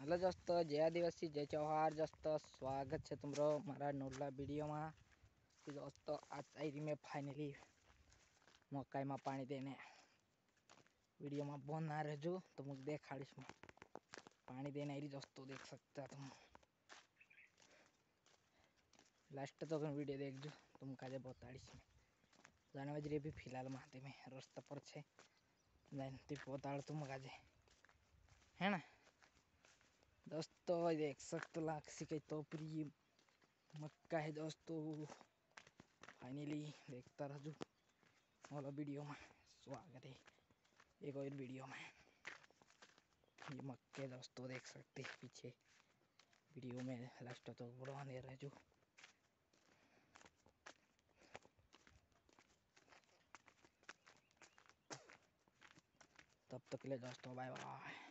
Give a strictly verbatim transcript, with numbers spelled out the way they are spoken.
Hello दोस्तों, जय आदिवासी जय चौहार। दोस्तों स्वागत है तुमरो मारा नोला वीडियो में। दोस्तों आज आई में फाइनली मकाई में पानी देने वीडियो में बन ना रहो तो मुझे देखाड़ीश में पानी देने आई। दोस्तों देख सकते हो तुम, लास्ट तो वीडियो देख जो तुम काजे बताड़ीश में जाने बजरी भी फिलहाल माते में रास्ता पर छे बताड़ तुम काजे है ना। दोस्तों देख सकते लाक्सी कई तोपरी मक्का है। दोस्तों फाइनली देखता रहो वाला वीडियो में स्वागत है एक और वीडियो में। ये मक्के दोस्तों देख सकते हैं पीछे वीडियो में लास्ट तो बड़ा दे रहे जो। तब तक के लिए दोस्तों बाय बाय।